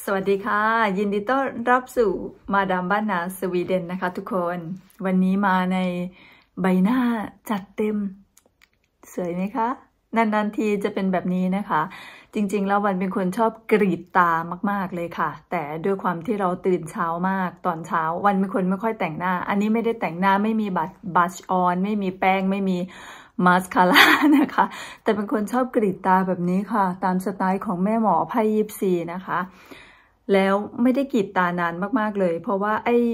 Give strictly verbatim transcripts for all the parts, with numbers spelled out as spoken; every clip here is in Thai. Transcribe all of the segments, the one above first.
สวัสดีค่ะยินดีต้อนรับสู่มาดามบ้านนาสวีเดนนะคะทุกคนวันนี้มาในใบหน้าจัดเต็มสวยไหมคะนานๆทีจะเป็นแบบนี้นะคะจริงๆแล้ววันเป็นคนชอบกรีดตามากๆเลยค่ะแต่ด้วยความที่เราตื่นเช้ามากตอนเช้าวันเป็นคนไม่ค่อยแต่งหน้าอันนี้ไม่ได้แต่งหน้าไม่มีบัตบัชออนไม่มีแป้งไม่มีมาสคาร่านะคะแต่เป็นคนชอบกรีดตาแบบนี้ค่ะตามสไตล์ของแม่หมอไพ่ยิปซีนะคะแล้วไม่ได้กรีดตานานมากๆเลยเพราะว่าไอ้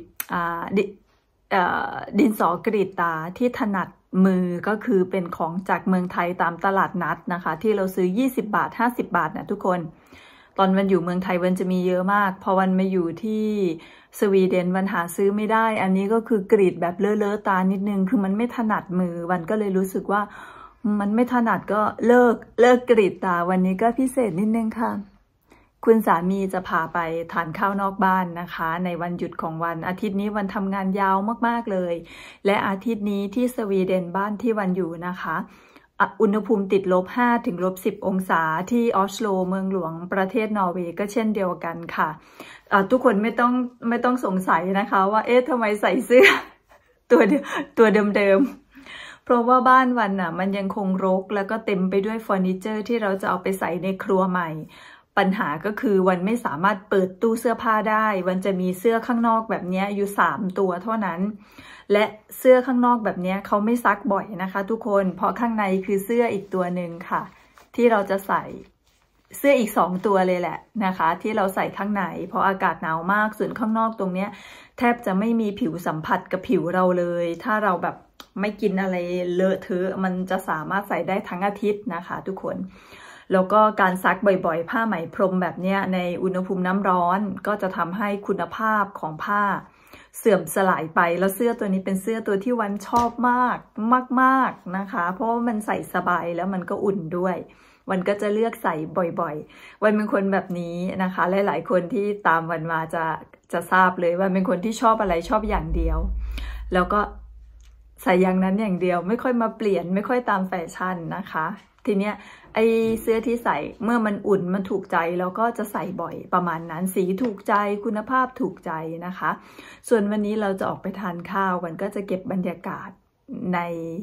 ดินสอกรีดตาที่ถนัดมือก็คือเป็นของจากเมืองไทยตามตลาดนัดนะคะที่เราซื้อยี่สิบบาทห้าสิบบาทนะทุกคนตอนวันอยู่เมืองไทยวันจะมีเยอะมากพอวันมาอยู่ที่สวีเดนวันหาซื้อไม่ได้อันนี้ก็คือกรีดแบบเลอะๆตานิดนึงคือมันไม่ถนัดมือวันก็เลยรู้สึกว่ามันไม่ถนัดก็เลิกเลิกกรีดตาวันนี้ก็พิเศษนิดนึงค่ะคุณสามีจะพาไปทานข้าวนอกบ้านนะคะในวันหยุดของวันอาทิตย์นี้วันทำงานยาวมากๆเลยและอาทิตย์นี้ที่สวีเดนบ้านที่วันอยู่นะคะอุณหภูมิติดลบห้าถึงลบสิบองศาที่ออสโลเมืองหลวงประเทศนอร์เวย์ก็เช่นเดียวกันค่ะทุกคนไม่ต้องไม่ต้องสงสัยนะคะว่าเอ๊ะทำไมใส่เสื้อตัวตัวเดิมๆเพราะว่าบ้านวันน่ะมันยังคงรกแล้วก็เต็มไปด้วยเฟอร์นิเจอร์ที่เราจะเอาไปใส่ในครัวใหม่ปัญหาก็คือวันไม่สามารถเปิดตู้เสื้อผ้าได้วันจะมีเสื้อข้างนอกแบบนี้อยู่สามตัวเท่านั้นและเสื้อข้างนอกแบบนี้เขาไม่ซักบ่อยนะคะทุกคนเพราะข้างในคือเสื้ออีกตัวหนึ่งค่ะที่เราจะใส่เสื้ออีกสองตัวเลยแหละนะคะที่เราใส่ข้างในเพราะอากาศหนาวมากส่วนข้างนอกตรงเนี้ยแทบจะไม่มีผิวสัมผัสกับผิวเราเลยถ้าเราแบบไม่กินอะไรเลอะเทอะมันจะสามารถใส่ได้ทั้งอาทิตย์นะคะทุกคนแล้วก็การซักบ่อยๆผ้าไหมพรมแบบนี้ในอุณหภูมิน้ำร้อนก็จะทำให้คุณภาพของผ้าเสื่อมสลายไปแล้วเสื้อตัวนี้เป็นเสื้อตัวที่วันชอบมากมากๆนะคะเพราะว่ามันใส่สบายแล้วมันก็อุ่นด้วยวันก็จะเลือกใส่บ่อยๆวันเป็นคนแบบนี้นะคะหลายๆคนที่ตามวันมาจะจะทราบเลยว่าเป็นคนที่ชอบอะไรชอบอย่างเดียวแล้วก็ใส่อย่างนั้นอย่างเดียวไม่ค่อยมาเปลี่ยนไม่ค่อยตามแฟชั่นนะคะทีเนี้ยไอเสื้อที่ใส่เมื่อมันอุ่นมันถูกใจแล้วก็จะใส่บ่อยประมาณนั้นสีถูกใจคุณภาพถูกใจนะคะส่วนวันนี้เราจะออกไปทานข้าววันก็จะเก็บบรรยากาศใน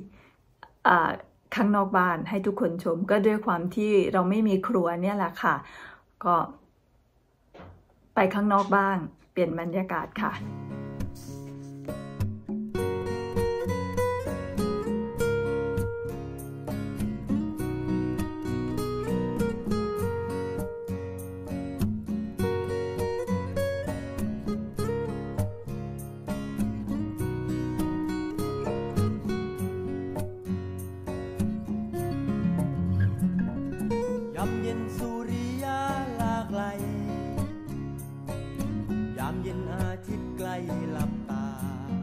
ข้างนอกบ้านให้ทุกคนชมก็ด้วยความที่เราไม่มีครัวเนี่ยแหละค่ะก็ไปข้างนอกบ้างเปลี่ยนบรรยากาศค่ะยามเย็นสุริยาลากไกลยามเย็นอาทิตย์ใกล้หลับตา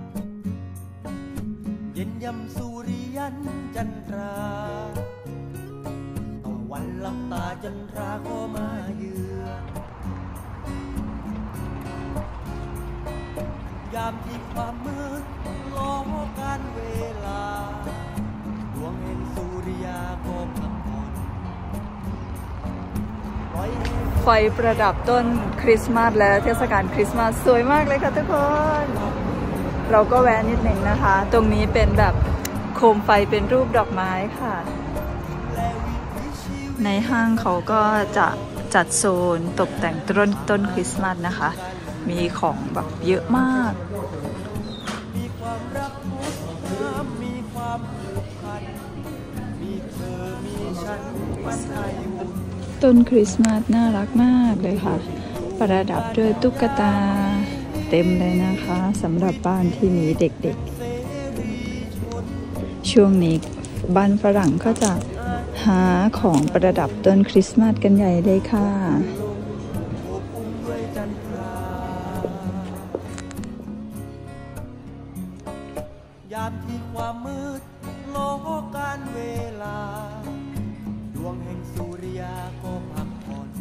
เย็นยามสุริยันจันทราตะวันหลับตาจันทราก็มาเยือนยามที่ความมืดล้อการเวลาดวงแห่งสุริยาก็พักผ่อนไฟประดับต้นคริสต์มาสและเทศกาลคริสต์มาสสวยมากเลยค่ะทุกคนเราก็แวะนิดหนึ่งนะคะตรงนี้เป็นแบบโคมไฟเป็นรูปดอกไม้ค่ะในห้างเขาก็จะจัดโซนตกแต่งต้นต้นคริสต์มาสนะคะมีของแบบเยอะมากมีความรักมีความผูกพันมีเธอมีฉันมันให้ต้นคริสต์มาสน่ารักมากเลยค่ะประดับด้วยตุ๊กตาเต็มเลยนะคะสำหรับบ้านที่มีเด็กๆช่วงนี้บ้านฝรั่งก็จะหาของประดับต้นคริสต์มาสกันใหญ่เลยค่ะยามที่ความมืดล้อการเวลาดวงแห่งสุริยาก็พักผ่อน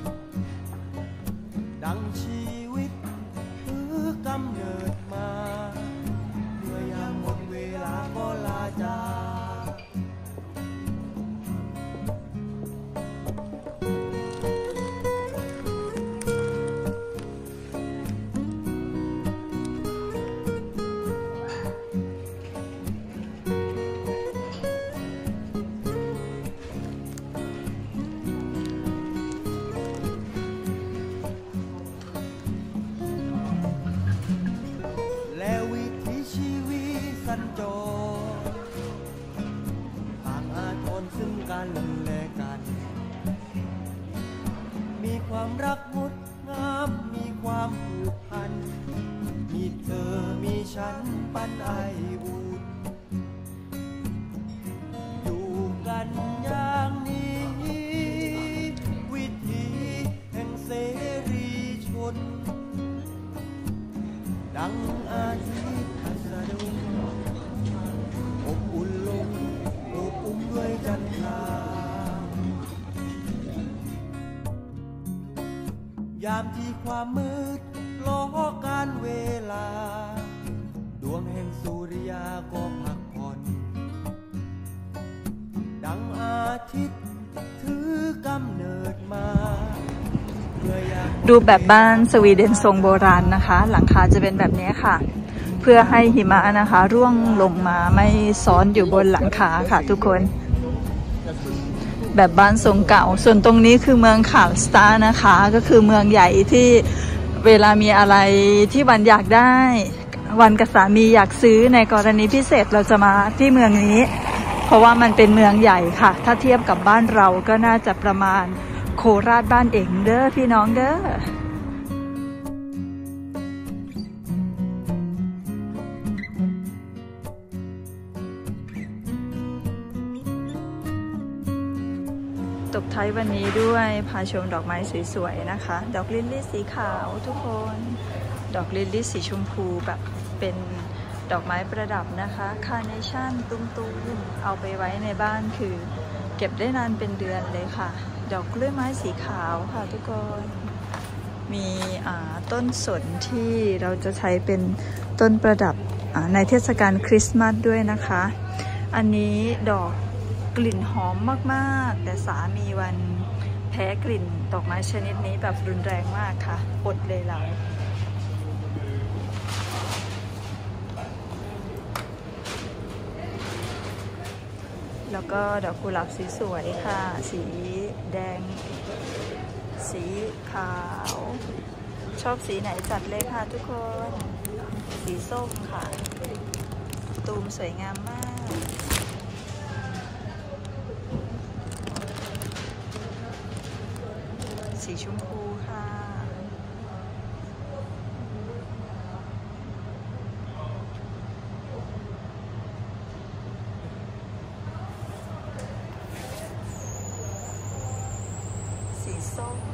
ดังชีวิตคือกำเนิดมาเมื่อยามหมดเวลาก็ลาจากความรักงดงามมีความผูกพันมีเธอมีฉันปันไออุ่นอยู่กันอย่างนี้วิถีแห่งเสรีชนดังอาทิตย์สะดุ้งอบอุ่นลงโอบอุ้มด้วยจันทรายามที่ความมืดล้อการเวลาดวงแห่งสุริยาก็พักผ่อนดังอาทิตย์ถือกำเนิดมาดูแบบบ้านสวีเดนทรงโบราณนะคะหลังคาจะเป็นแบบนี้ค่ะเพื่อให้หิมะนะคะร่วงลงมาไม่ซ้อนอยู่บนหลังคาค่ะทุกคนแบบบ้านทรงเก่าส่วนตรงนี้คือเมืองคาร์ลสตาด์นะคะก็คือเมืองใหญ่ที่เวลามีอะไรที่วันอยากได้วันกับสามีอยากซื้อในกรณีพิเศษเราจะมาที่เมืองนี้เพราะว่ามันเป็นเมืองใหญ่ค่ะถ้าเทียบกับบ้านเราก็น่าจะประมาณโคราชบ้านเองเด้อพี่น้องเด้อตบท้ายวันนี้ด้วยพาชมดอกไม้สวยๆนะคะดอกลิลลี่สีขาวทุกคนดอกลิลลี่สีชมพูแบบเป็นดอกไม้ประดับนะคะคาร์เนชั่นตุ้มๆเอาไปไว้ในบ้านคือเก็บได้นานเป็นเดือนเลยค่ะดอกกล้วยไม้สีขาวค่ะทุกคนมีต้นสนที่เราจะใช้เป็นต้นประดับในเทศกาลคริสต์มาสด้วยนะคะอันนี้ดอกกลิ่นหอมมากๆแต่สามีวันแพ้กลิ่นดอกไม้ชนิดนี้แบบรุนแรงมากค่ะอดเลยเราแล้วก็ดอกกุหลาบสีสวยค่ะสีแดงสีขาวชอบสีไหนจัดเลยค่ะทุกคนสีส้มค่ะตูมสวยงามมากสีชมพูค่ะสีส้ม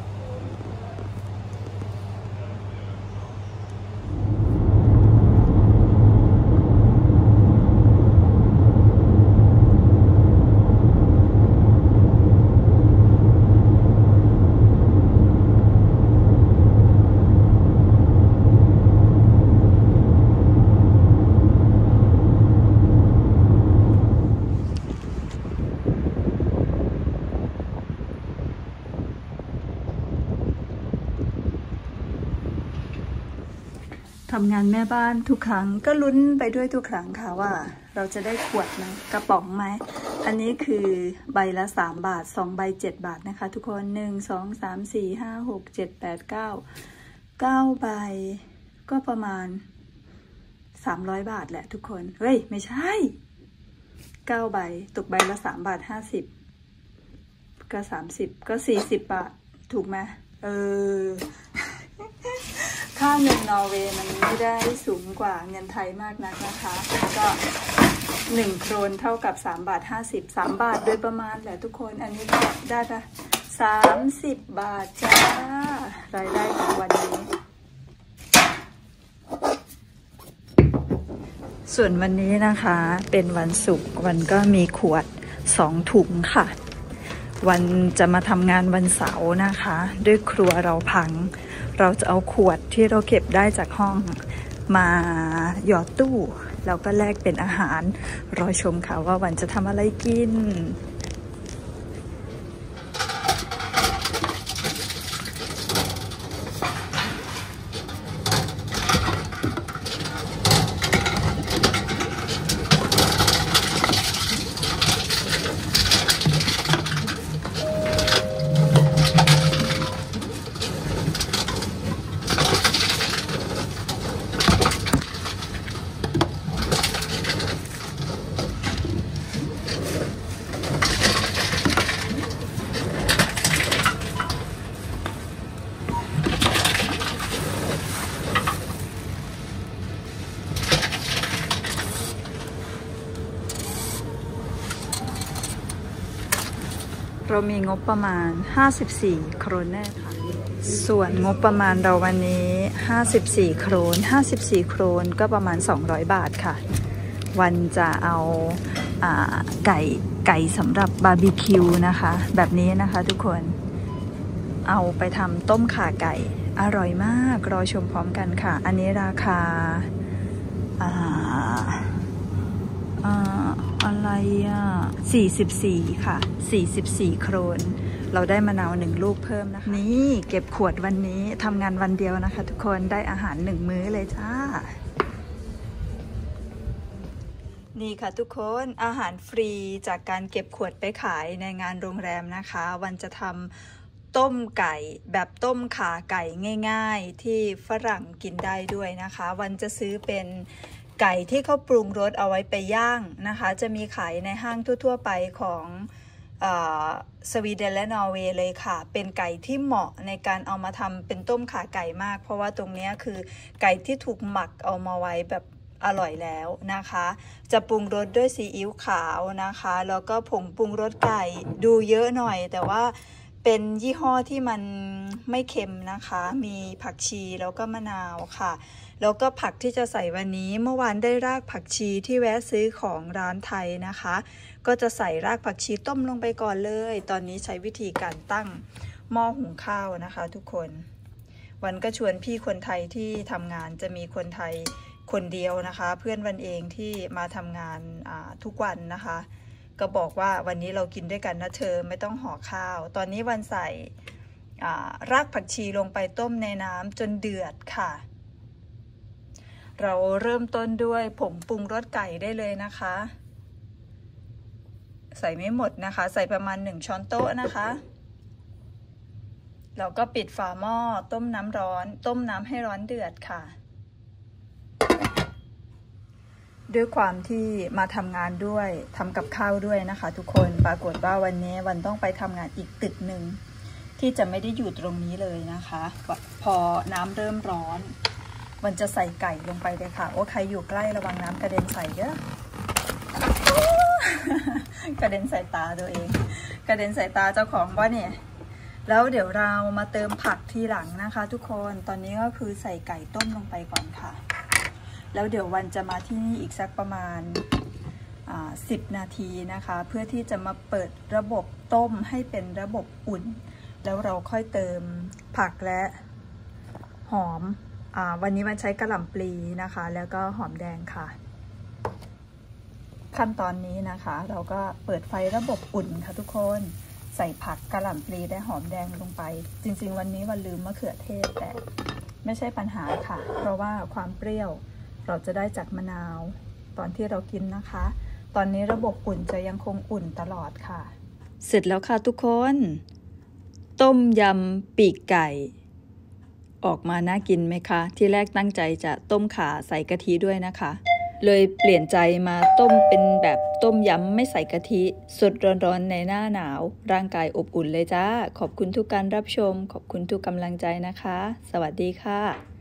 ทำงานแม่บ้านทุกครั้งก็ลุ้นไปด้วยทุกครั้งค่ะว่าเราจะได้ขวดไหมกระป๋องไหมอันนี้คือใบละสามบาทสองใบเจ็ดบาทนะคะทุกคนหนึ่งสองสามสี่ห้าหกเจ็ดแปดเก้าเก้าใบก็ประมาณสามร้อยบาทแหละทุกคนเฮ้ยไม่ใช่เก้าใบตกใบละสามบาทห้าสิบก็สามสิบก็สี่สิบบาทถูกไหมเออค่าเงินนอร์เวย์มันไม่ได้สูงกว่าเงินไทยมากนักนะคะก็หนึ่งโครนเท่ากับสามบาทห้าสิบสามบาทโดยประมาณแหละทุกคนอันนี้ก็ได้ละสามสิบบาทจ้ารายได้ของวันนี้ส่วนวันนี้นะคะเป็นวันศุกร์วันก็มีขวดสองถุงค่ะวันจะมาทำงานวันเสาร์นะคะด้วยครัวเราพังเราจะเอาขวดที่เราเก็บได้จากห้องมาหยอดตู้แล้วก็แลกเป็นอาหารรอชมค่ะว่าวันจะทำอะไรกินเรามีงบประมาณห้าสิบสี่โครเนค่ะส่วนงบประมาณเราวันนี้ห้าสิบสี่โครนห้าสิบสี่โครนก็ประมาณสองร้อยบาทค่ะวันจะเอาอ่าไก่ไก่สำหรับบาร์บีคิวนะคะแบบนี้นะคะทุกคนเอาไปทำต้มข่าไก่อร่อยมากรอชมพร้อมกันค่ะอันนี้ราคาอ่าอ่าอะไรอ่ะสี่สิบสี่ค่ะสี่สิบสี่โครนเราได้มะนาวหนึ่งลูกเพิ่มนะคะนี่เก็บขวดวันนี้ทำงานวันเดียวนะคะทุกคนได้อาหารหนึ่งมื้อเลยจ้านี่ค่ะทุกคนอาหารฟรีจากการเก็บขวดไปขายในงานโรงแรมนะคะวันจะทำต้มไก่แบบต้มข่าไก่ง่ายๆที่ฝรั่งกินได้ด้วยนะคะวันจะซื้อเป็นไก่ที่เขาปรุงรสเอาไว้ไปย่างนะคะจะมีขายในห้างทั่วๆไปของสวีเดนและนอร์เวย์เลยค่ะเป็นไก่ที่เหมาะในการเอามาทำเป็นต้มข่าไก่มากเพราะว่าตรงนี้คือไก่ที่ถูกหมักเอามาไว้แบบอร่อยแล้วนะคะจะปรุงรสด้วยซีอิ๊วขาวนะคะแล้วก็ผงปรุงรสไก่ดูเยอะหน่อยแต่ว่าเป็นยี่ห้อที่มันไม่เค็มนะคะมีผักชีแล้วก็มะนาวค่ะแล้วก็ผักที่จะใส่วันนี้เมื่อวานได้รากผักชีที่แวะซื้อของร้านไทยนะคะก็จะใส่รากผักชีต้มลงไปก่อนเลยตอนนี้ใช้วิธีการตั้งหม้อหุงข้าวนะคะทุกคนวันก็ชวนพี่คนไทยที่ทำงานจะมีคนไทยคนเดียวนะคะเพื่อนวันเองที่มาทำงานทุกวันนะคะก็บอกว่าวันนี้เรากินด้วยกันนะเธอไม่ต้องห่อข้าวตอนนี้วันใส่รากผักชีลงไปต้มในน้ำจนเดือดค่ะเราเริ่มต้นด้วยผงปรุงรสไก่ได้เลยนะคะใส่ไม่หมดนะคะใส่ประมาณหนึ่งช้อนโต๊ะนะคะเราก็ปิดฝาหม้อต้มน้ำร้อนต้มน้ำให้ร้อนเดือดค่ะด้วยความที่มาทำงานด้วยทำกับข้าวด้วยนะคะทุกคนปรากฏว่าวันนี้วันต้องไปทำงานอีกตึกหนึ่งที่จะไม่ได้อยู่ตรงนี้เลยนะคะพอน้ำเริ่มร้อนวันจะใส่ไก่ลงไปเลยค่ะโอ้ใครอยู่ใกล้ระวังน้ำกระเด็นใส่เยอะกระเด็นใส่ตาตัวเองกระเด็นใส่ตาเจ้าของว่าเนี่ยแล้วเดี๋ยวเรามาเติมผักทีหลังนะคะทุกคนตอนนี้ก็คือใส่ไก่ต้มลงไปก่อนค่ะแล้วเดี๋ยววันจะมาที่นี่อีกสักประมาณสิบนาทีนะคะเพื่อที่จะมาเปิดระบบต้มให้เป็นระบบอุ่นแล้วเราค่อยเติมผักและหอมอ่าวันนี้มันใช้กระหล่ำปลีนะคะแล้วก็หอมแดงค่ะขั้นตอนนี้นะคะเราก็เปิดไฟระบบอุ่นค่ะทุกคนใส่ผักกระหล่ำปลีและหอมแดงลงไปจริงๆวันนี้วันลืมมะเขือเทศแต่ไม่ใช่ปัญหาค่ะเพราะว่าความเปรี้ยวเราจะได้จากมะนาวตอนที่เรากินนะคะตอนนี้ระบบอุ่นจะยังคงอุ่นตลอดค่ะเสร็จแล้วค่ะทุกคนต้มยำปีกไก่ออกมาน่ากินไหมคะที่แรกตั้งใจจะต้มข่าใส่กะทิด้วยนะคะเลยเปลี่ยนใจมาต้มเป็นแบบต้มยำไม่ใส่กะทิสดร้อนๆในหน้าหนาวร่างกายอบอุ่นเลยจ้าขอบคุณทุกการรับชมขอบคุณทุกกำลังใจนะคะสวัสดีค่ะ